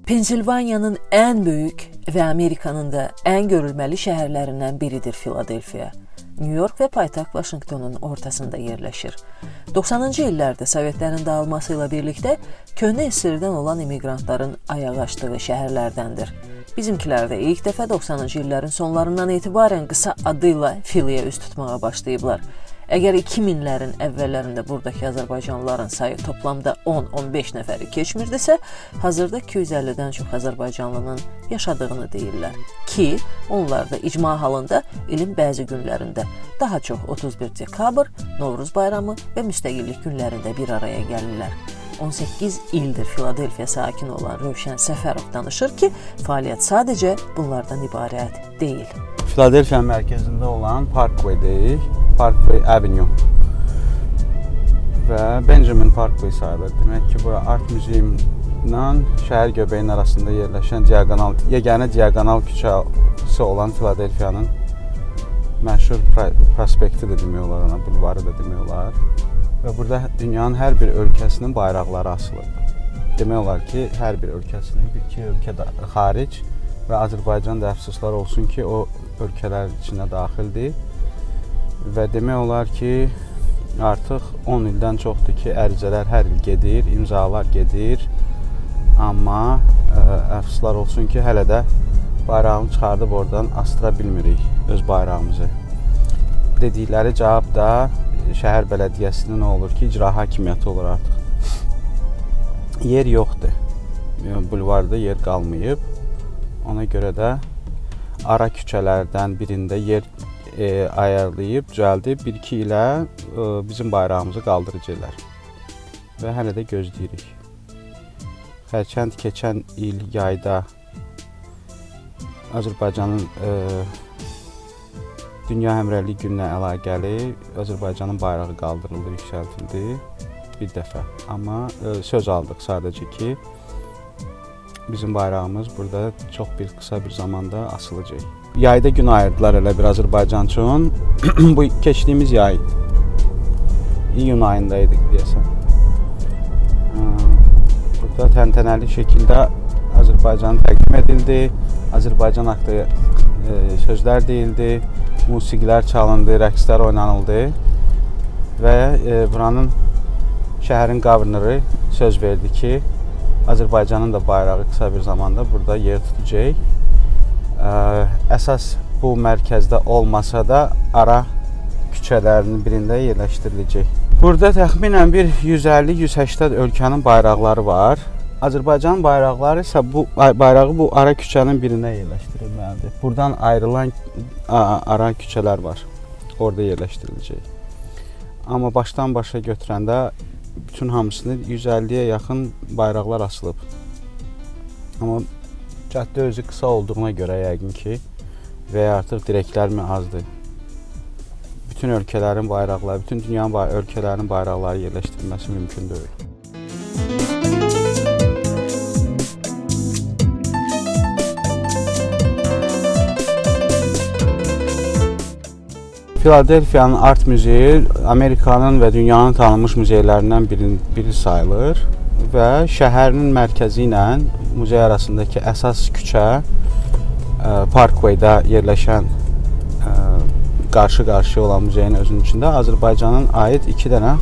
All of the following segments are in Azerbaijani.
Pensilvaniyanın ən böyük və Amerikanın da ən görülməli şəhərlərindən biridir Filadelfiya. New York və paytaxt Vaşinqtonun ortasında yerləşir. 90-cı illərdə Sovetlərin dağılması ilə birlikdə köhnə SSR-dən olan immiqrantların ayaq açdığı şəhərlərdəndir. Bizimkilər də ilk dəfə 90-cı illərin sonlarından etibarən qısa adıyla Filiyə üz tutmağa başlayıblar. Əgər 2000-lərin əvvəllərində buradakı azərbaycanlıların sayı toplamda 10-15 nəfəri keçmirdisə, hazırda 250-dən çox azərbaycanlının yaşadığını deyirlər ki, onlar da icma halında ilin bəzi günlərində, daha çox 31 dekabr, Novruz bayramı və müstəqillik günlərində bir araya gəlirlər. 18 ildir Filadelfiya sakini olan Rövşən Səfərov danışır ki, fəaliyyət sadəcə bunlardan ibarət deyil. Filadelfiyanın mərkəzində olan Parkway-deyik, Parkway Avenue və Benjamin Parkway sayılır. Demək ki, bura Art Museum ilə şəhər göbəyinin arasında yerləşən yeganə diagonal küçəsi olan Filadelfiyanın məşhur prospekti də demək olar ona, bulvarı da demək olar. Və burada dünyanın hər bir ölkəsinin bayraqları asılıb. Demək olar ki, hər bir ölkəsinin, bir-iki ölkə xaric və Azərbaycan da əfsuslar olsun ki, o ölkələr içinə daxildir. Və demək olar ki, artıq 10 ildən çoxdur ki, ərizələr hər il gedir, imzalar gedir. Amma əfsuslar olsun ki, hələ də bayrağını çıxardıb oradan astıra bilmirik öz bayrağımızı. Dedikləri cavab da şəhər bələdiyyəsinin nə olur ki, icra hakimiyyəti olur artıq. Yer yoxdur. Bulvarda yer qalmayıb. Ona görə də ara küçələrdən birində yer ayarlayıb, düzəldib, 1-2 ilə bizim bayrağımızı qaldıracaqlar. Və hələ də gözləyirik. Xərçənd keçən il yayda Azərbaycanın Dünya Həmrəylik gününə əlaqəli Azərbaycanın bayrağı qaldırıldı, yüksəltildi bir dəfə. Amma söz aldıq sadəcə ki, bizim bayrağımız burada çox bir qısa bir zamanda asılacaq. Yayda gün ayırdılar elə bir Azərbaycan üçün. Bu keçdiyimiz yay, iyun ayındaydık deyəsən. Burada təntənəli şəkildə Azərbaycan təqdim edildi. Azərbaycan haqqında sözlər deyildi, musiqilər çalındı, rəqslər oynanıldı və buranın şəhərin qavrnoru söz verdi ki, Azərbaycanın da bayrağı qısa bir zamanda burada yer tutacaq. Əsas bu mərkəzdə olmasa da ara küçələrinin birində yerləşdiriləcək. Burada təxminən bir 150-180 ölkənin bayraqları var. Azərbaycanın bayraqları isə bu bayrağı bu ara küçənin birində yerləşdirilməlidir. Buradan ayrılan ara küçələr var. Orada yerləşdiriləcək. Amma başdan başa götürəndə bütün hamısını 150-yə yaxın bayraqlar asılıb. Amma cəddə özü qısa olduğuna görə yəqin ki, və artıq dirəklərmi azdır. Bütün ölkələrin bayraqları, bütün dünyanın ölkələrinin bayraqları yerləşdirilməsi mümkün deyil. Filadelfiyanın Art Muzeyi Amerikanın və dünyanın tanınmış muzeylərindən biri sayılır və şəhərinin mərkəzi ilə muzey arasındakı əsas küçə Parkway-da yerləşən qarşı-qarşıya olan muzeyin özünün içində Azərbaycanın aid 2 dənə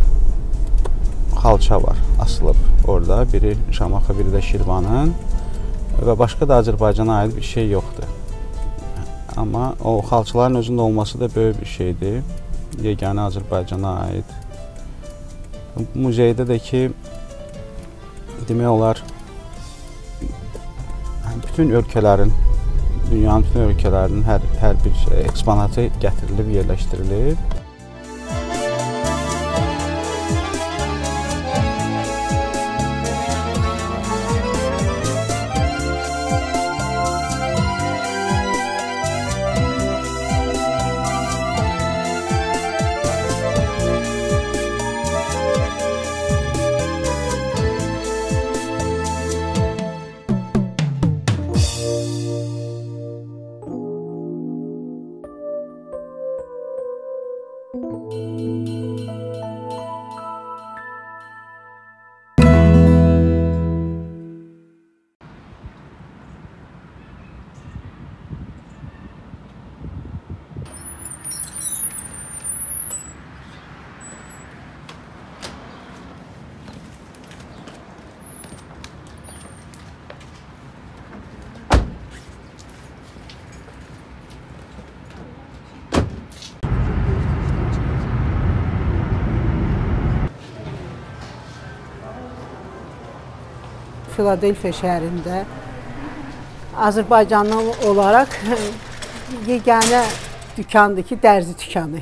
xalça var, asılıb orada. Biri Şamaxı, biri də Şirvanın və başqa da Azərbaycana aid bir şey yoxdur. Amma o xalçaların özünün olması da böyük bir şeydir. Yeganə Azərbaycana aid. Muzeydə də ki, demək olar, bütün ölkələrin, dünyanın bütün ölkələrinin hər bir eksponatı gətirilib, yerləşdirilib. Filadelfiya şəhərində Azərbaycanlı olaraq yeganə dükandır ki, dərzi dükanı.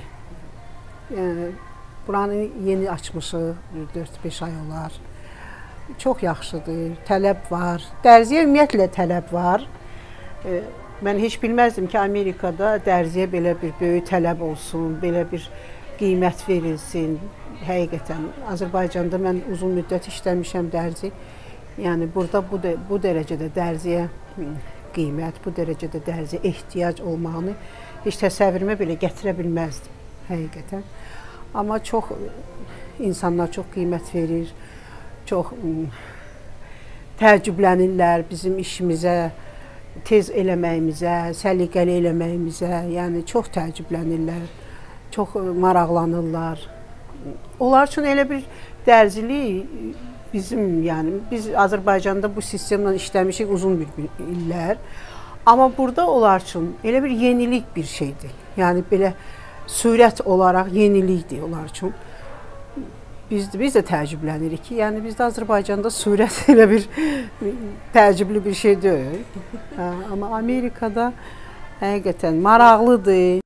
Buranı yeni açmışıq, 4-5 ay olar. Çox yaxşıdır, tələb var. Dərziyə ümumiyyətlə tələb var. Mən heç bilməzdim ki, Amerikada dərziyə belə bir böyük tələb olsun, belə bir qiymət verilsin. Həqiqətən, Azərbaycanda mən uzun müddət işləmişəm dərzi. Yəni, burada bu dərəcədə dərziyə qiymət, bu dərəcədə dərziyə ehtiyac olmağını heç təsəvvürümə belə gətirə bilməzdim, həqiqətən. Amma insanlar çox qiymət verir, çox təəccüblənirlər bizim işimizə, tez eləməyimizə, səliqəli eləməyimizə, yəni çox təəccüblənirlər, çox maraqlanırlar. Onlar üçün elə bir dərzilik biz Azərbaycanda bu sistemlə işləmişik uzun bir illər. Amma burada onlar üçün elə bir yenilik bir şeydir. Yəni belə sürət olaraq yenilikdir onlar üçün. Biz də təəccüblənirik ki, yəni bizdə Azərbaycanda sürət elə bir təəccüblü bir şey deyil. Amma Amerikada həqiqətən maraqlıdır.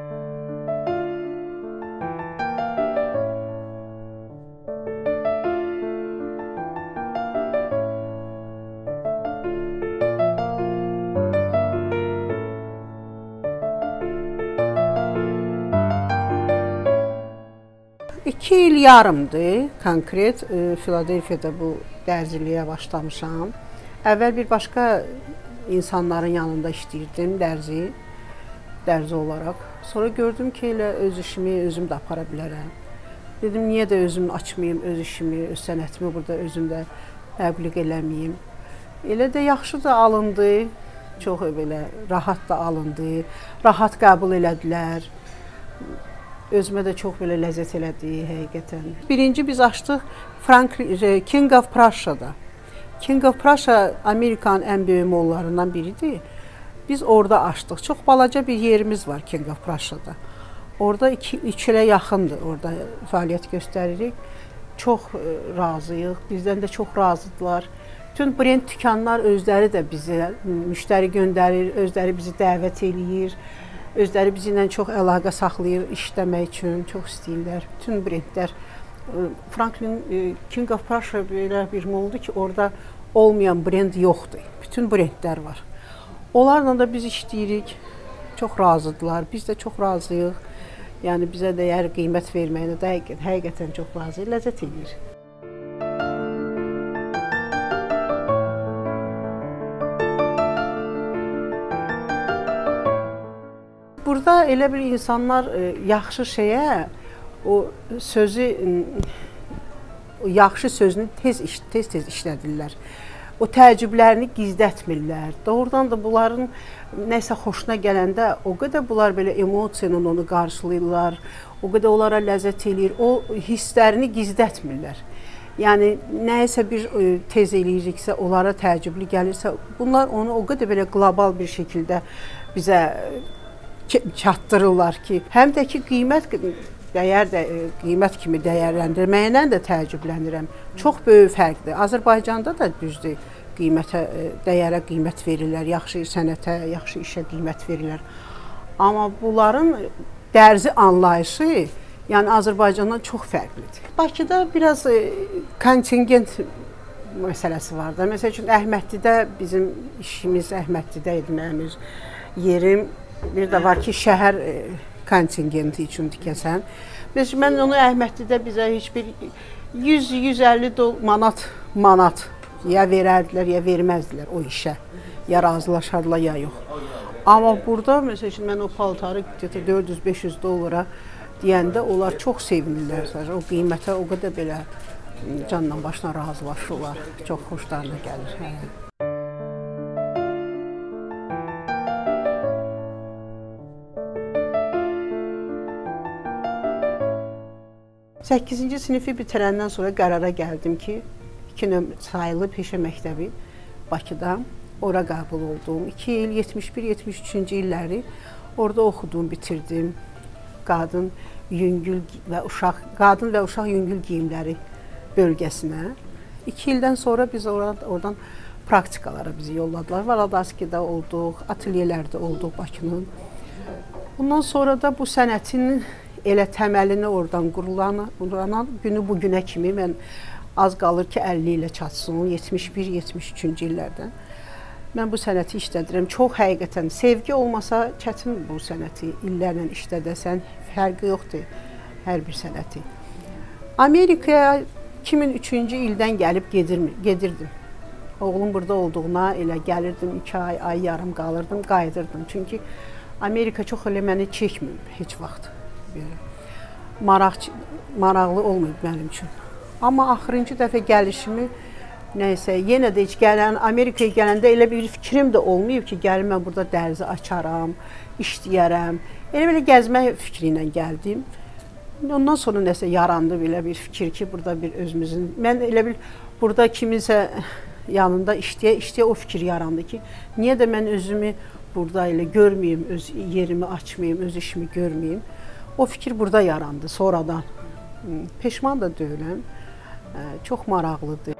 İki il yarımdır konkret Filadelfiyada bu dərziliyə başlamışam. Əvvəl bir başqa insanların yanında işləyirdim dərzi olaraq. Sonra gördüm ki, elə öz işimi özüm də apara bilərəm. Dedim, niyə də özüm açmayım öz işimi, öz sənətimi burada özüm də təbliğ eləməyim. Elə də yaxşı da alındı, çox belə rahat da alındı, rahat qəbul elədilər. Özümə də çox belə ləzzət elədi, həqiqətən. Birinci biz açdıq King of Prussia'da. King of Prussia Amerikanın ən böyük mollarından biridir. Biz orada açdıq. Çox balaca bir yerimiz var King of Prussia'da. Orada 2 ilə yaxındır, orada fəaliyyət göstəririk. Çox razıyıq, bizdən də çox razıdırlar. Bütün brend dükanlar özləri də bizə müştəri göndərir, özləri bizi dəvət eləyir. Özləri bizimlə çox əlaqə saxlayır işləmək üçün, çox istəyirlər. Bütün brendlər, King of Prussia belə bir moldur ki, orada olmayan brend yoxdur. Bütün brendlər var. Onlarla da biz işləyirik, çox razıdırlar, biz də çox razıyıq. Yəni bizə dəyər qiymət verməyinə də həqiqətən çox razıyıq, ləzzət edir. Burada elə bir insanlar yaxşı şeyə, o sözü, yaxşı sözünü tez işlədirlər. O təəccüblərini gizlətmirlər. Doğrudan da bunların nəsə xoşuna gələndə o qədər bunlar belə emosiyanla onu qarşılayırlar, o qədər onlara ləzzət eləyir, o hisslərini gizlətmirlər. Yəni, nəyisə bir tez eləyiriksə, onlara təəccüblü gəlirsə, bunlar onu o qədər belə qlobal bir şəkildə bizə çatdırırlar ki, həm də ki, qiymət kimi dəyərləndirməyinə də təəccüblənirəm. Çox böyük fərqdir. Azərbaycanda da düzdür, dəyərə qiymət verirlər, yaxşı sənətə, yaxşı işə qiymət verirlər. Amma bunların dərzi anlayışı, yəni Azərbaycandan çox fərqlidir. Bakıda biraz kontingent məsələsi var da. Məsəl üçün, Əhmədlidə bizim işimiz Əhmədlidə idi, mənim öz yerim. Bir də var ki, şəhər kontingenti üçün tikəsən. Mən onu Əhmədlidə bizə heç bir 100-150 manat ya verərdilər, ya verməzdilər o işə. Ya razılaşardılar, ya yox. Amma burada, məsəl üçün, mən o paltarı 400-500 dollara deyəndə onlar çox sevinirlər. O qiymətə o qədər belə canla başla razılaşırlar. Çox xoşlarına gəlir. 8-ci sinifi bitirəndən sonra qərara gəldim ki, 2 nömrə sayılı peşə məktəbi Bakıda, ora qəbul oldum. 2 il, 71-73-cü illəri orada oxudum, bitirdim. Qadın və uşaq yüngül geyimləri bölgəsinə. 2 ildən sonra biz oradan praktikalara bizi yolladılar. Valadaskidə olduq, ateliyelərdə olduq Bakının. Bundan sonra da bu sənətin elə təməlini oradan qurulanan günü bu günə kimi mən az qalır ki 50 ilə çatsın, 71-73-cü illərdən. Mən bu sənəti işlədirəm. Çox həqiqətən sevgi olmasa çətin bu sənəti illərlə işlədəsən, fərqi yoxdur hər bir sənəti. Amerikaya 2003-cü ildən gəlib gedirdim. Oğlum burada olduğuna elə gəlirdim, 2 ay yarım qalırdım, qayıdırdım. Çünki Amerika çox elə məni çəkməyib heç vaxt. Maraqlı olmayıb mənim üçün. Amma axırıncı dəfə gəlişimi nəysə, yenə də heç Amerikaya gələndə elə bir fikrim də olmayıb ki, gəlim mən burada dərzi açaram, işləyərəm. Elə gəzmək fikri ilə gəldim. Ondan sonra nəsə yarandı belə bir fikir ki, burada bir özümüzün, mən elə bir burada kiminsə yanında işləyə o fikir yarandı ki, niyə də mən özümü burada elə görməyim, öz yerimi açmayım, öz işimi görməyim. O fikir burada yarandı sonradan. Peşman da deyiləm, çox maraqlıdır.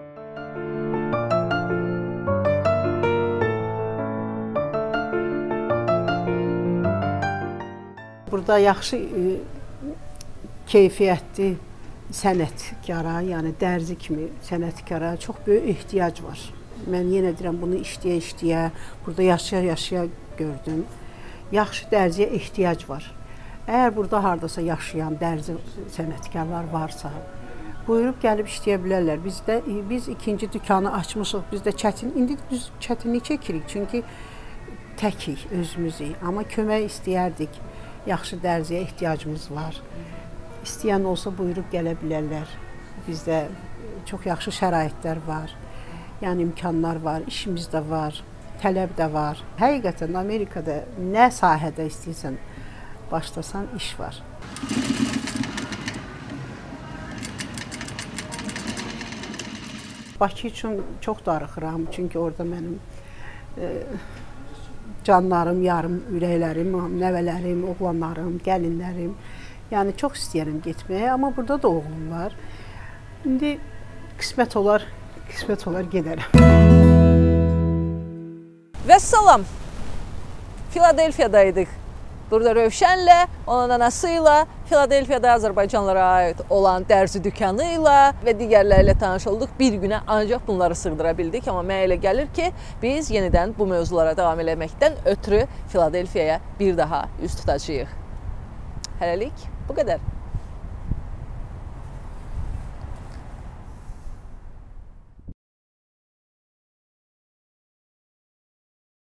Burada yaxşı keyfiyyətli sənətkara, yəni dərzi kimi sənətkara çox böyük ehtiyac var. Mən yenə deyirəm, bunu işləyə-işləyə, burada yaşaya-yaşaya gördüm. Yaxşı dərziyə ehtiyac var. Əgər burada hardasa yaşayan dərzi sənətkarlar varsa, buyurub gəlib işləyə bilərlər. Biz ikinci dükanı açmışıq, biz də indi biz çətinlik çəkirik, çünki təkik özümüzük. Amma kömək istəyərdik, yaxşı dərziyə ehtiyacımız var. İstəyən olsa buyurub gələ bilərlər. Bizdə çox yaxşı şəraitlər var, yəni imkanlar var, işimiz də var, tələb də var. Həqiqətən Amerikada nə sahədə istəyirsən, başlasan iş var. Bakı üçün çox darıxıram, çünki orada mənim canlarım, yarım ürəklərim, nəvələrim, oğlanlarım, gəlinlərim. Yəni çox istəyirəm getməyə, amma burada da oğlum var. İndi qismət olar gedərəm. Vəssalam, Filadelfiyadaydık. Burada Rövşənlə, onun anasıyla, Filadelfiyada Azərbaycanlara aid olan dərzi dükanı ilə və digərlərlə tanış olduq. Bir günə ancaq bunları sığdıra bildik, amma mənə elə gəlir ki, biz yenidən bu mövzulara davam eləməkdən ötürü Filadelfiyaya bir daha üz tutacağıq. Hələlik bu qədər.